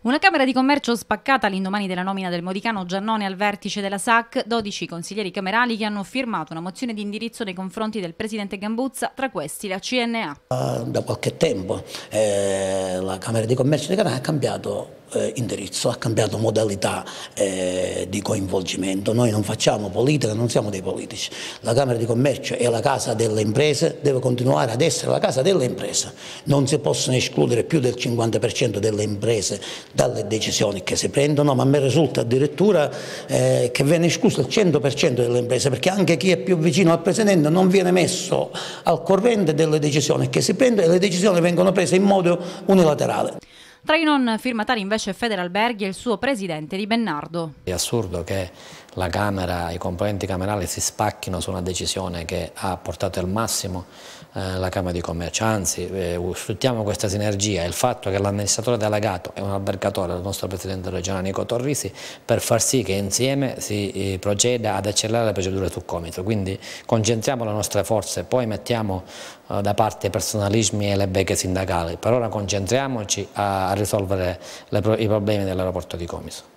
Una Camera di Commercio spaccata all'indomani della nomina del modicano Giannone al vertice della SAC, 12 consiglieri camerali che hanno firmato una mozione di indirizzo nei confronti del presidente Gambuzza, tra questi la CNA. Da qualche tempo la Camera di Commercio di Catania ha cambiato indirizzo, ha cambiato modalità di coinvolgimento. Noi non facciamo politica, non siamo dei politici. La Camera di Commercio è la casa delle imprese, deve continuare ad essere la casa delle imprese. Non si possono escludere più del 50% delle imprese dalle decisioni che si prendono, ma a me risulta addirittura che viene escluso il 100% delle imprese, perché anche chi è più vicino al Presidente non viene messo al corrente delle decisioni che si prendono, e le decisioni vengono prese in modo unilaterale. Tra i non firmatari invece Federalberghi e il suo presidente Di Bennardo. È assurdo che la Camera, i componenti camerali si spacchino su una decisione che ha portato al massimo la Camera di Commercio, anzi sfruttiamo questa sinergia e il fatto che l'amministratore delegato è un albergatore del nostro Presidente regionale Nico Torrisi per far sì che insieme si proceda ad accelerare le procedure sul Comiso, quindi concentriamo le nostre forze, poi mettiamo da parte i personalismi e le beghe sindacali, per ora concentriamoci a risolvere i problemi dell'aeroporto di Comiso.